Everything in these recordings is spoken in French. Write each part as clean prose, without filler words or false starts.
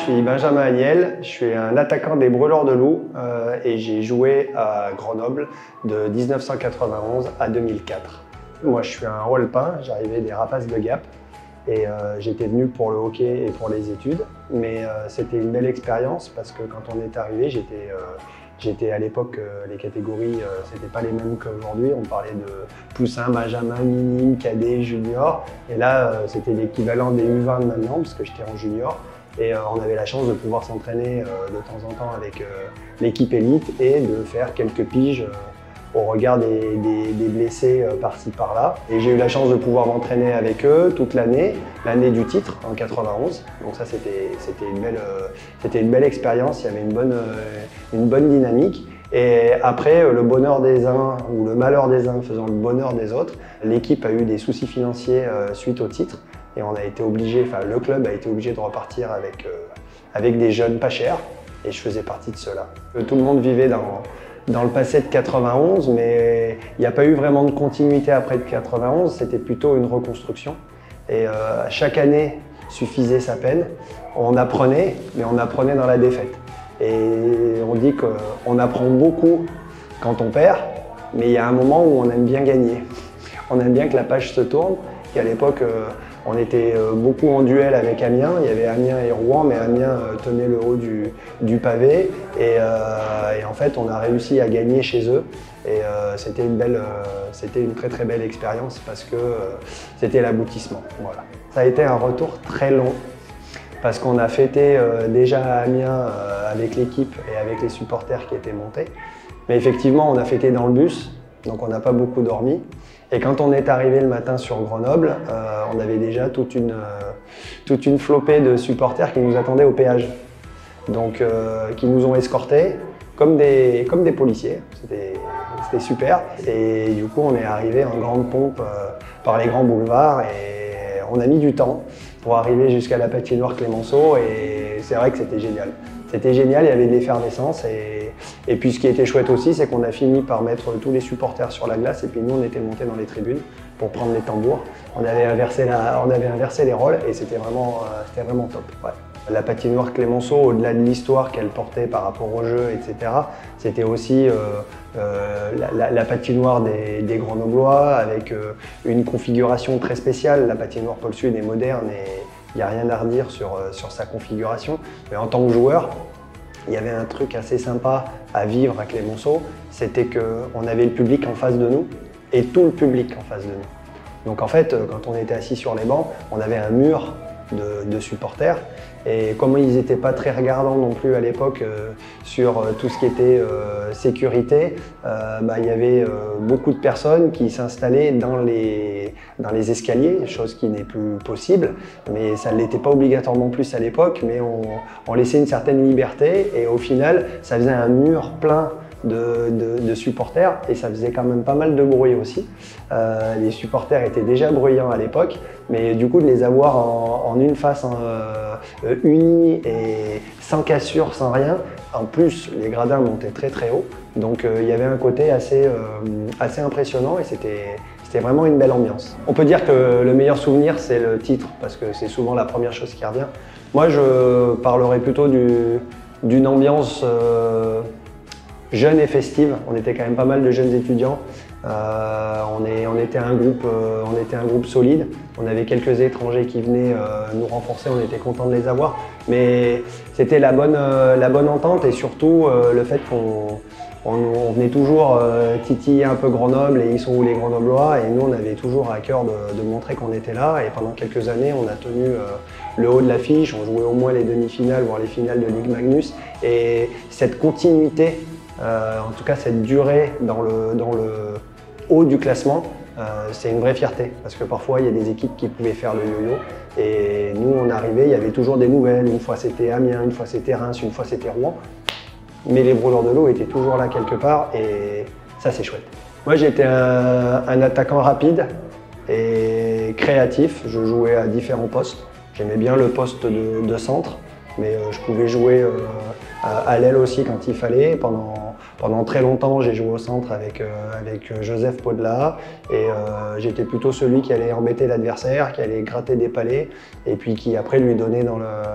suis Benjamin Agnel, je suis un attaquant des Brûleurs de Loups et j'ai joué à Grenoble de 1991 à 2004. Moi je suis un Rollepin, j'arrivais des Rapaces de Gap et j'étais venu pour le hockey et pour les études. Mais c'était une belle expérience parce que quand on est arrivé, j'étais à l'époque, les catégories, c'était pas les mêmes qu'aujourd'hui. On parlait de poussin, benjamin, minime, cadet, junior. Et là, c'était l'équivalent des U20 de maintenant parce que j'étais en junior. Et on avait la chance de pouvoir s'entraîner de temps en temps avec l'équipe élite et de faire quelques piges au regard des blessés par-ci par-là. Et j'ai eu la chance de pouvoir m'entraîner avec eux toute l'année du titre en 91. Donc ça c'était une belle expérience, il y avait une bonne dynamique. Et après, le bonheur des uns ou le malheur des uns faisant le bonheur des autres, l'équipe a eu des soucis financiers suite au titre. Et on a été obligé, enfin le club a été obligé de repartir avec des jeunes pas chers. Et je faisais partie de ceux-là. Tout le monde vivait dans le passé de 91, mais il n'y a pas eu vraiment de continuité après de 91, c'était plutôt une reconstruction. Et chaque année suffisait sa peine. On apprenait, mais on apprenait dans la défaite. Et on dit qu'on apprend beaucoup quand on perd, mais il y a un moment où on aime bien gagner. On aime bien que la page se tourne, qu'à l'époque, on était beaucoup en duel avec Amiens, il y avait Amiens et Rouen, mais Amiens tenait le haut du pavé et en fait on a réussi à gagner chez eux et c'était une très belle expérience parce que c'était l'aboutissement. Voilà. Ça a été un retour très long parce qu'on a fêté déjà à Amiens avec l'équipe et avec les supporters qui étaient montés, mais effectivement on a fêté dans le bus, donc on n'a pas beaucoup dormi. Et quand on est arrivé le matin sur Grenoble, on avait déjà toute une flopée de supporters qui nous attendaient au péage. Donc qui nous ont escortés comme des policiers. C'était super. Et du coup, on est arrivé en grande pompe par les grands boulevards et on a mis du temps pour arriver jusqu'à la patinoire Clémenceau et c'est vrai que c'était génial. C'était génial, il y avait de l'effervescence et puis ce qui était chouette aussi, c'est qu'on a fini par mettre tous les supporters sur la glace et puis nous on était montés dans les tribunes pour prendre les tambours. On avait inversé les rôles et c'était vraiment top. Ouais. La patinoire Clémenceau, au-delà de l'histoire qu'elle portait par rapport au jeu, etc., c'était aussi la patinoire des Grenoblois avec une configuration très spéciale. La patinoire Paul Sud est moderne et il n'y a rien à redire sur sa configuration. Mais en tant que joueur, il y avait un truc assez sympa à vivre à Clémenceau, c'était qu'on avait le public en face de nous et tout le public en face de nous. Donc en fait, quand on était assis sur les bancs, on avait un mur de supporters et comme ils n'étaient pas très regardants non plus à l'époque sur tout ce qui était sécurité, il y avait beaucoup de personnes qui s'installaient dans les escaliers, chose qui n'est plus possible, mais ça ne l'était pas obligatoirement plus à l'époque, mais on laissait une certaine liberté et au final ça faisait un mur plein de supporters et ça faisait quand même pas mal de bruit aussi. Les supporters étaient déjà bruyants à l'époque, mais du coup de les avoir en une face unie et sans cassure, sans rien. En plus, les gradins montaient très haut, donc il y avait un côté assez impressionnant et c'était vraiment une belle ambiance. On peut dire que le meilleur souvenir, c'est le titre, parce que c'est souvent la première chose qui revient. Moi, je parlerais plutôt d'une ambiance jeune et festive. On était quand même pas mal de jeunes étudiants. On était un groupe solide. On avait quelques étrangers qui venaient nous renforcer, on était contents de les avoir. Mais c'était la bonne entente et surtout le fait qu'on venait toujours titiller un peu Grenoble et ils sont où les Grenoblois et nous on avait toujours à cœur de montrer qu'on était là et pendant quelques années on a tenu le haut de l'affiche, on jouait au moins les demi-finales voire les finales de Ligue Magnus et cette continuité, en tout cas cette durée dans le haut du classement, c'est une vraie fierté parce que parfois il y a des équipes qui pouvaient faire le yo-yo et nous on arrivait, il y avait toujours des nouvelles, une fois c'était Amiens, une fois c'était Reims, une fois c'était Rouen. Mais les Brûleurs de Loups étaient toujours là quelque part et ça c'est chouette. Moi j'étais un attaquant rapide et créatif, je jouais à différents postes. J'aimais bien le poste de centre, mais je pouvais jouer à l'aile aussi quand il fallait. Pendant très longtemps j'ai joué au centre avec Joseph Podela et j'étais plutôt celui qui allait embêter l'adversaire, qui allait gratter des palets et puis qui après lui donnait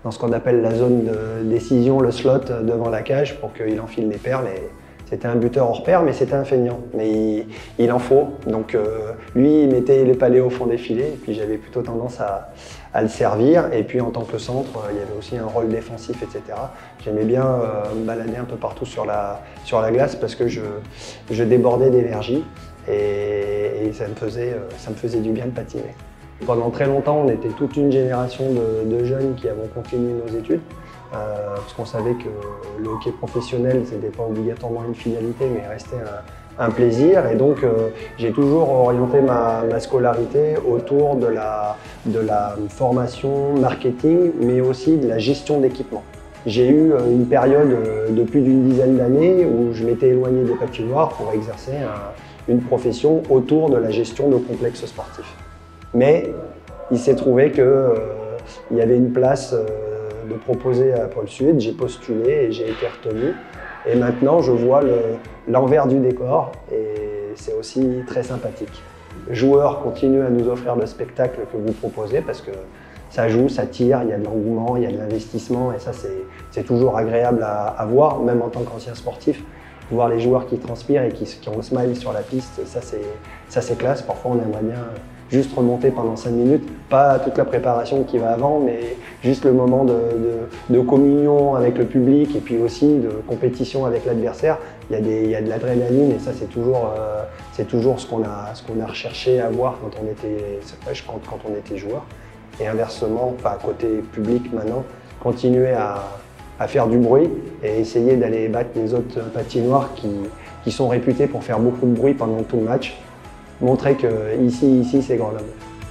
dans ce qu'on appelle la zone de décision, le slot devant la cage pour qu'il enfile les perles. C'était un buteur hors pair, mais c'était un feignant. Mais il en faut. Donc lui, il mettait les palets au fond des filets, et puis j'avais plutôt tendance à le servir. Et puis en tant que centre, il y avait aussi un rôle défensif, etc. J'aimais bien me balader un peu partout sur la glace parce que je débordais d'énergie et ça me faisait du bien de patiner. Pendant très longtemps, on était toute une génération de jeunes qui avons continué nos études. Parce qu'on savait que le hockey professionnel, ce n'était pas obligatoirement une finalité, mais restait un plaisir. Et donc, j'ai toujours orienté ma scolarité autour de la formation marketing, mais aussi de la gestion d'équipement. J'ai eu une période de plus d'une dizaine d'années où je m'étais éloigné des patinoires pour exercer une profession autour de la gestion de complexes sportifs. Mais il s'est trouvé qu'il y avait une place de proposer à Pôle Sud, j'ai postulé et j'ai été retenu. Et maintenant, je vois l'envers du décor et c'est aussi très sympathique. Les joueurs continuent à nous offrir le spectacle que vous proposez parce que ça joue, ça tire, il y a de l'engouement, il y a de l'investissement et ça, c'est toujours agréable à voir, même en tant qu'ancien sportif. Voir les joueurs qui transpirent et qui ont le smile sur la piste, ça c'est classe. Parfois, on aimerait bien juste remonter pendant 5 minutes, pas toute la préparation qui va avant, mais juste le moment de communion avec le public et puis aussi de compétition avec l'adversaire. Il y a de l'adrénaline et ça c'est toujours ce qu'on a recherché à voir quand on était joueur. Et inversement, enfin côté public maintenant, continuer à faire du bruit et essayer d'aller battre les autres patinoires qui sont réputés pour faire beaucoup de bruit pendant tout le match. Montrer que ici c'est Grenoble.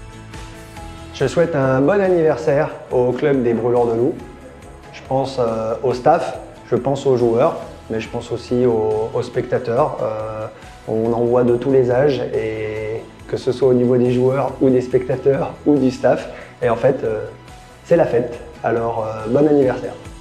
Je souhaite un bon anniversaire au club des Brûleurs de Loup. Je pense au staff, je pense aux joueurs, mais je pense aussi aux spectateurs. On en voit de tous les âges, et que ce soit au niveau des joueurs ou des spectateurs ou du staff. Et en fait, c'est la fête. Alors, bon anniversaire.